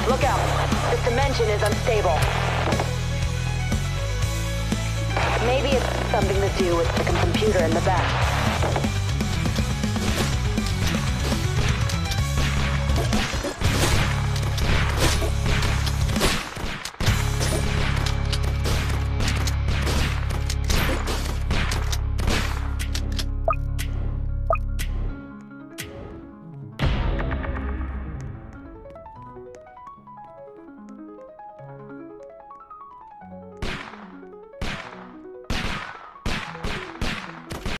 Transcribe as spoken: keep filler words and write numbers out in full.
Look out. This dimension is unstable. Maybe it's something to do with the computer in the back.